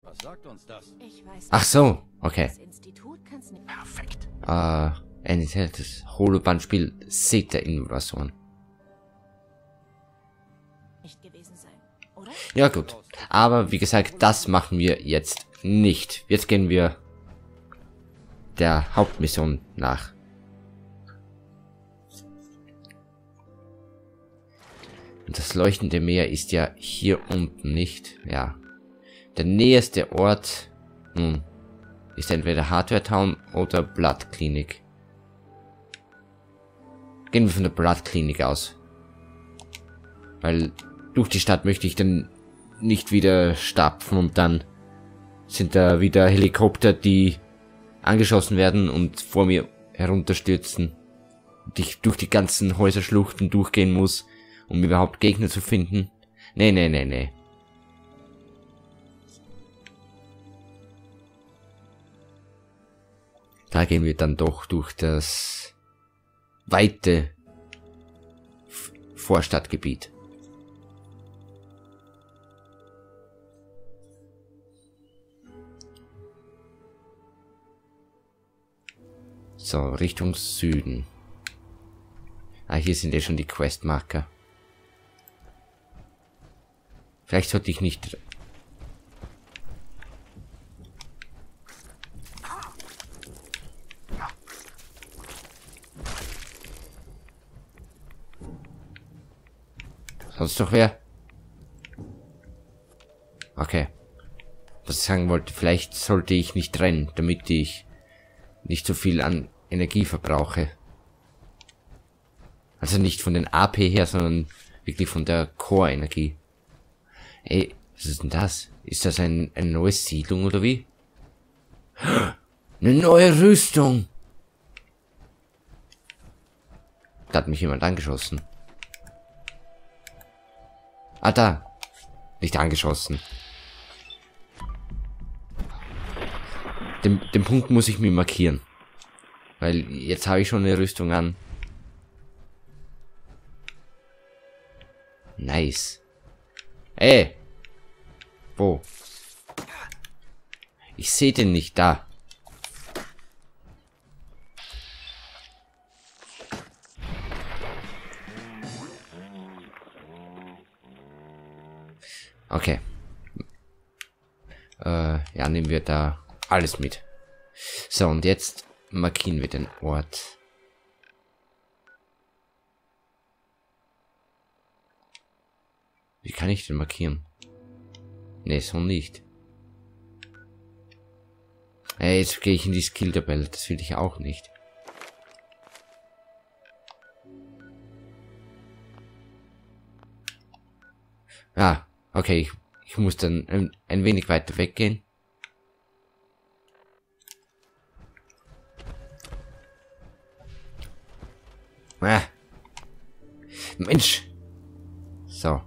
Was sagt uns das? Ich weiß Ach so, okay. das Institut kann's nicht. Perfekt. Ein das Holoband-Spiel Zeta-Invasion. Nicht gewesen sein, oder? Ja gut, aber wie gesagt, das machen wir jetzt nicht. Jetzt gehen wir der Hauptmission nach. Und das leuchtende Meer ist ja hier unten nicht. Ja. Der nächste Ort ist entweder Hardware Town oder Blood Clinic. Gehen wir von der Blood Clinic aus. Weil durch die Stadt möchte ich dann nicht wieder stapfen und dann sind da wieder Helikopter, die angeschossen werden und vor mir herunterstürzen. Und ich durch die ganzen Häuserschluchten durchgehen muss, um überhaupt Gegner zu finden. Nee, nee, nee, nee. Da gehen wir dann doch durch das weite Vorstadtgebiet. So, Richtung Süden. Ah, hier sind ja schon die Questmarker. Vielleicht sollte ich nicht... Sonst noch wer? Okay. Was ich sagen wollte, vielleicht sollte ich nicht rennen, damit ich nicht so viel an Energie verbrauche. Also nicht von den AP her, sondern wirklich von der Core-Energie. Ey, was ist denn das? Ist das eine neue Siedlung oder wie? Eine neue Rüstung! Da hat mich jemand angeschossen. Ah, da. Nicht angeschossen. Den Punkt muss ich mir markieren. Weil jetzt habe ich schon eine Rüstung an. Nice. Ey. Wo? Ich sehe den nicht da. Okay. Ja, nehmen wir da alles mit. So, und jetzt markieren wir den Ort. Wie kann ich den markieren? Ne, so nicht. Hey, jetzt gehe ich in die Skill-Tabelle. Das will ich auch nicht. Ah, okay. Ich muss dann ein wenig weiter weggehen. Ah. Mensch. So.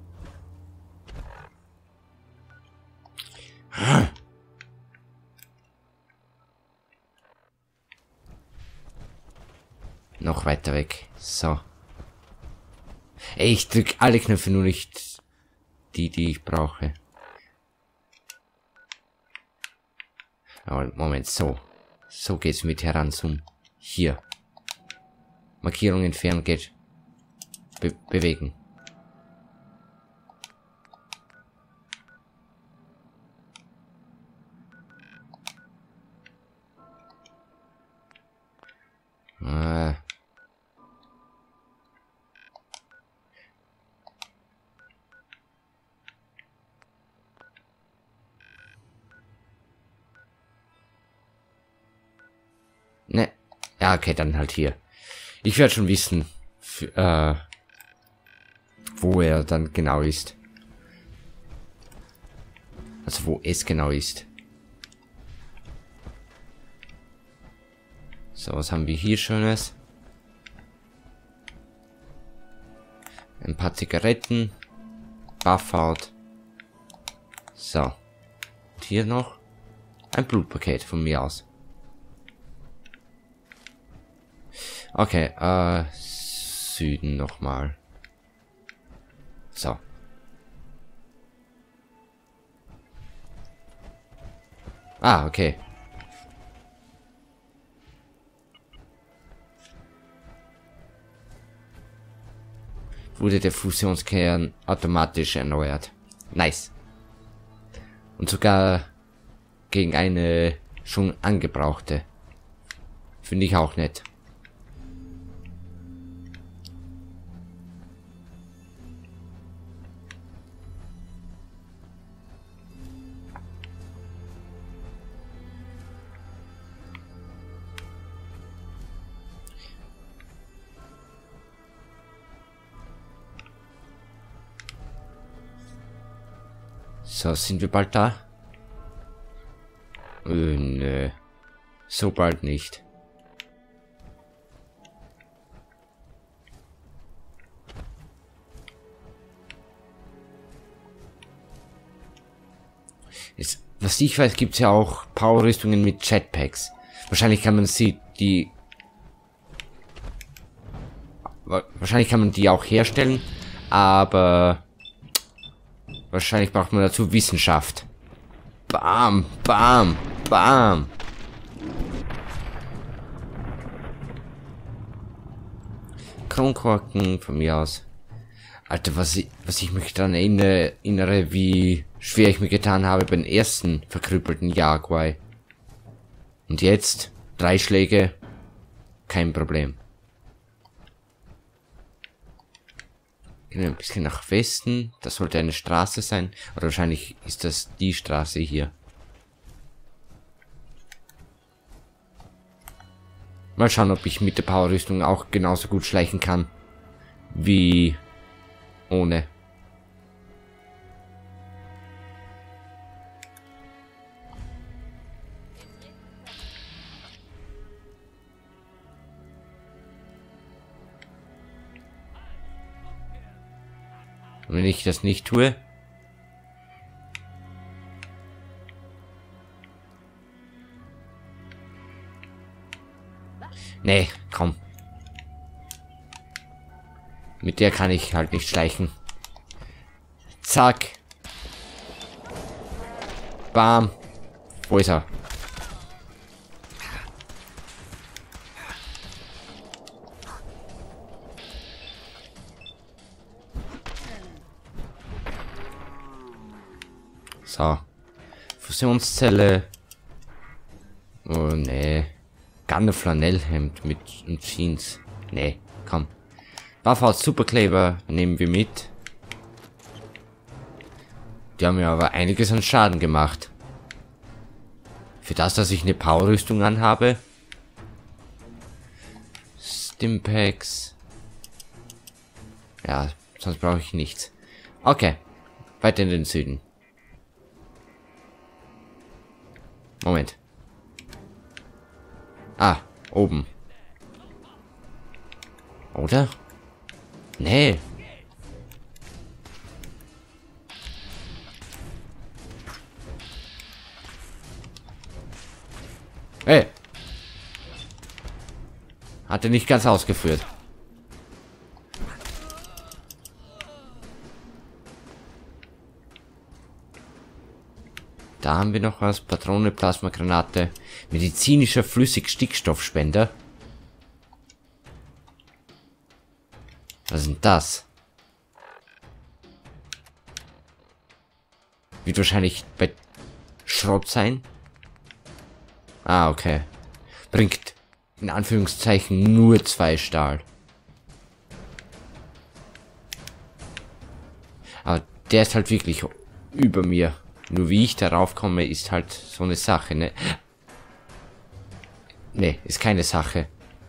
Noch weiter weg. So. Ey, ich drück alle Knöpfe, nur nicht die ich brauche. Aber Moment, so. So geht's mit Heranzoom. Hier. Markierung entfernen geht. Bewegen. Ne. Ja, okay, dann halt hier. Ich werde schon wissen, wo er dann genau ist. Also wo es genau ist. So, was haben wir hier Schönes? Ein paar Zigaretten. Buffout. So. Und hier noch ein Blutpaket von mir aus. Okay, Süden nochmal. So. Ah, okay. Wurde der Fusionskern automatisch erneuert. Nice. Und sogar gegen eine schon angebrauchte. Finde ich auch nett. So, sind wir bald da? Nö. So bald nicht. Was ich weiß, gibt es ja auch Power-Rüstungen mit Jetpacks. Wahrscheinlich kann man wahrscheinlich kann man die auch herstellen, aber wahrscheinlich braucht man dazu Wissenschaft. Bam, bam, bam. Kronkorken von mir aus. Alter, was ich mich daran erinnere, wie schwer ich mir getan habe beim ersten verkrüppelten Jaguar. Und jetzt 3 Schläge, kein Problem. Gehen wir ein bisschen nach Westen. Das sollte eine Straße sein. Oder wahrscheinlich ist das die Straße hier. Mal schauen, ob ich mit der Powerrüstung auch genauso gut schleichen kann. Wie ohne. Und wenn ich das nicht tue, nee, komm. Mit der kann ich halt nicht schleichen. Zack. Bam. Wo ist er? So. Fusionszelle. Oh, nee. Garne-Flanellhemd mit Jeans. Nee, komm. Bauhaus Superkleber nehmen wir mit. Die haben mir aber einiges an Schaden gemacht. Für das, dass ich eine Powerrüstung anhabe. Stimpaks. Ja, sonst brauche ich nichts. Okay. Weiter in den Süden. Moment. Ah, oben. Oder? Nee. Hey. Hatte nicht ganz ausgeführt. Da haben wir noch was. Patrone, Plasmagranate. Medizinischer Flüssigstickstoffspender. Was ist denn das? Wird wahrscheinlich bei Schrott sein. Ah, okay. Bringt in Anführungszeichen nur 2 Stahl. Aber der ist halt wirklich über mir. Nur wie ich darauf komme, ist halt so eine Sache, ne? Ne, ist keine Sache.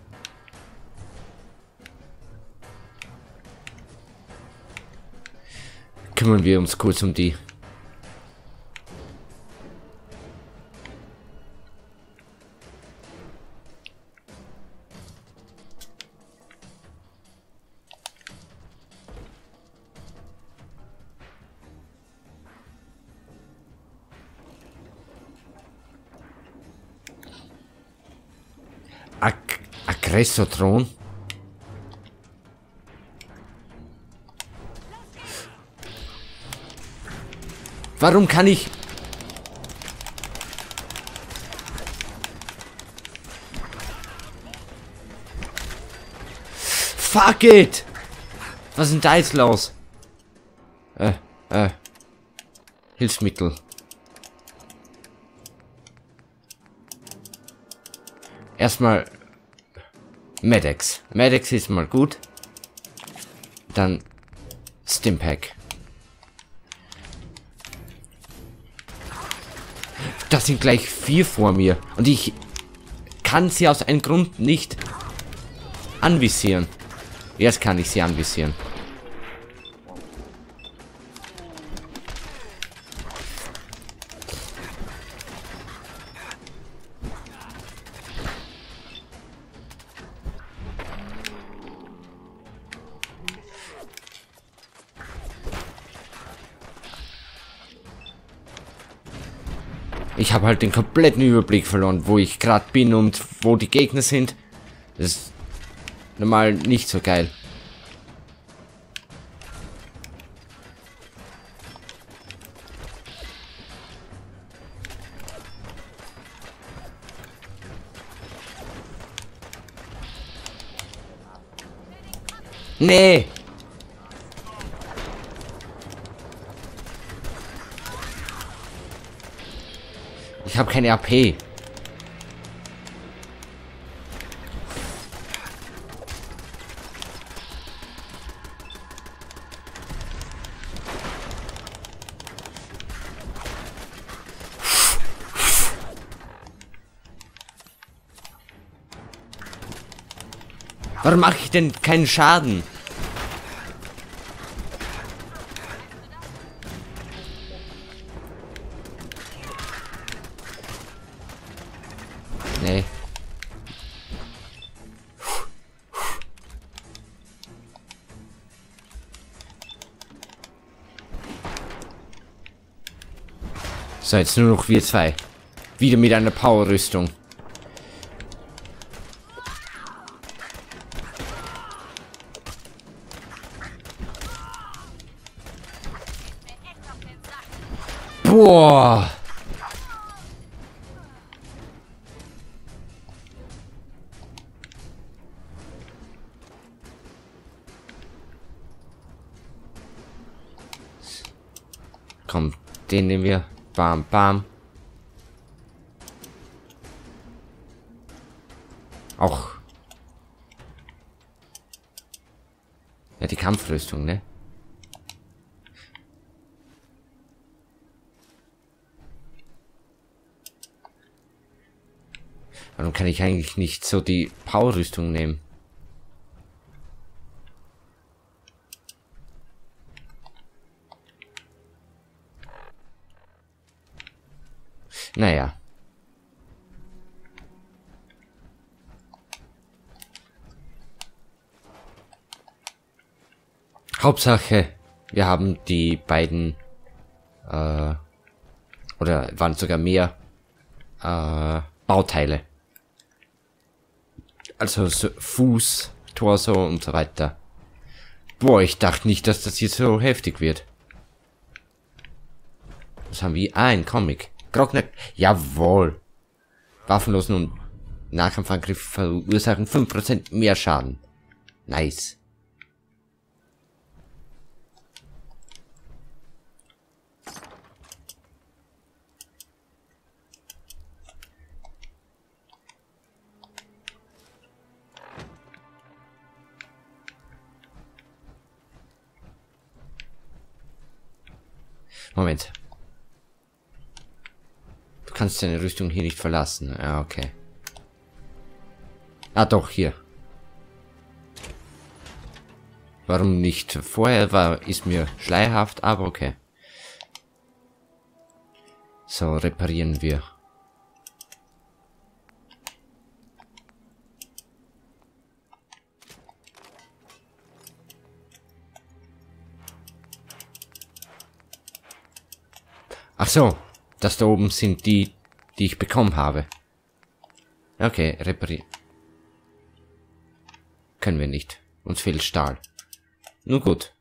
Kümmern wir uns kurz um die. Aggressotron. Warum kann ich... Fuck it! Was ist denn da jetzt los? Hilfsmittel. Erstmal Medex. Medex ist mal gut. Dann Stimpack. Das sind gleich 4 vor mir. Und ich kann sie aus einem Grund nicht anvisieren. Jetzt kann ich sie anvisieren. Ich habe halt den kompletten Überblick verloren, wo ich gerade bin und wo die Gegner sind. Das ist normal nicht so geil. Nee! Ich habe keine AP. Warum mache ich denn keinen Schaden? Nee. So, jetzt nur noch wir zwei. Wieder mit einer Power-Rüstung. Boah! Komm, den nehmen wir. Bam, bam. Auch. Ja, die Kampfrüstung, ne? Warum kann ich eigentlich nicht so die Power-Rüstung nehmen? Naja. Hauptsache, wir haben die beiden, oder waren sogar mehr, Bauteile. Also so Fuß, Torso und so weiter. Boah, ich dachte nicht, dass das hier so heftig wird. Was haben wir? Ah, ein Comic. Grockner. Jawohl. Waffenlosen und Nahkampfangriff verursachen 5% mehr Schaden. Nice. Moment. Du kannst deine Rüstung hier nicht verlassen. Ah, okay. Ah, doch, hier. Warum nicht? Vorher ist mir schleierhaft, aber okay. So, reparieren wir. Ach so, das da oben sind die, die ich bekommen habe. Okay, reparieren. Können wir nicht. Uns fehlt Stahl. Nun gut.